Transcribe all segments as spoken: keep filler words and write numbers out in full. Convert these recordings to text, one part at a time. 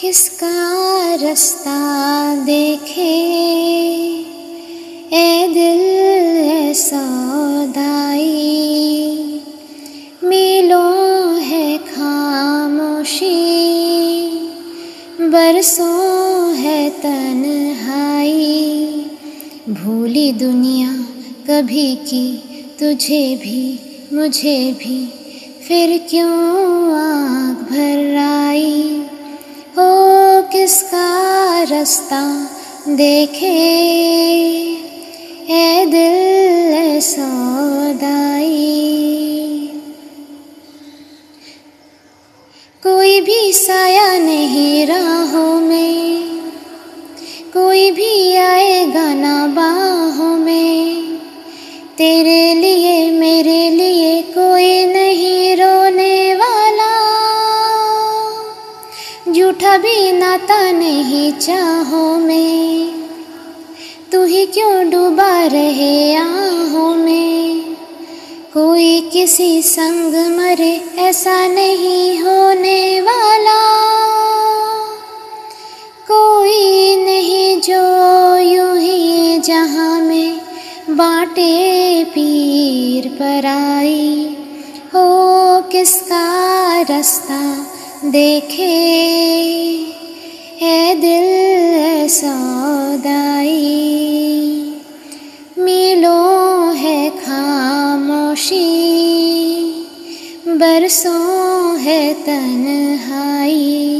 किसका रास्ता देखे ए दिल ए सौदाई, मीलों है खामोशी, बरसों है तन्हाई। भूली दुनिया कभी की तुझे भी मुझे भी, फिर क्यों आँख भर आई। हो किसका रास्ता देखे ए दिल ए सौदाई। कोई भी साया नहीं राहों में, कोई भी आएगा ना बाहों में। तेरे लिए मेरे लिए कोई नहीं रोने वाला, झूठा भी नाता नहीं चाहों में। तू ही क्यों डूबा रहे आहों में, कोई किसी संग मरे ऐसा नहीं होने वाला। कोई नहीं जो यूं ही जहां में बाटे पीर पराई। हो किसका रास्ता देखे ए दिल ए सौदाई, मीलों है खामोशी, बरसों है तन्हाई।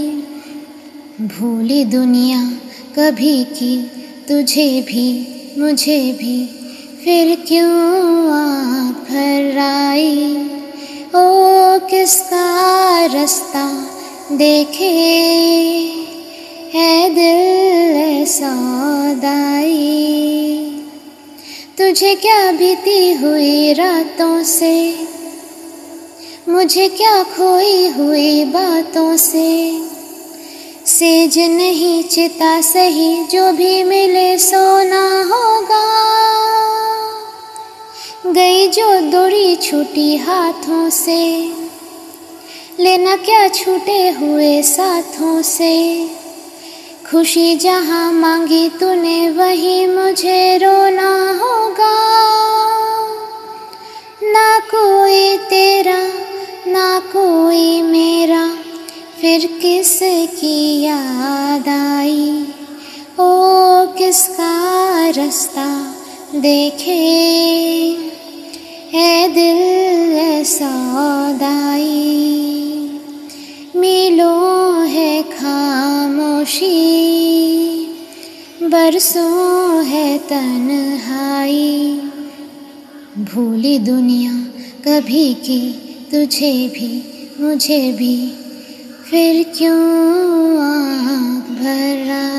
भूली दुनिया कभी की तुझे भी मुझे भी, फिर क्यों आँख भर आई। ओ किसका रास्ता देखे ए दिल ए सौदाई। तुझे क्या बीती हुई रातों से, मुझे क्या खोई हुई बातों से। सेज नहीं चिता सही, जो भी मिले सोना होगा। गई जो डोरी छूटी हाथों से, लेना क्या छूटे हुए साथों से। खुशी जहाँ मांगी तूने वही मुझे रोना होगा। ना कोई तेरा ना कोई मेरा, फिर किसकी याद आई। ओ किसका रास्ता देखे ए दिल ए सौदाई, मीलों है खामोशी, बरसों है तन्हाई। भूली दुनिया कभी की तुझे भी मुझे भी, फिर क्यों आँख भर आई।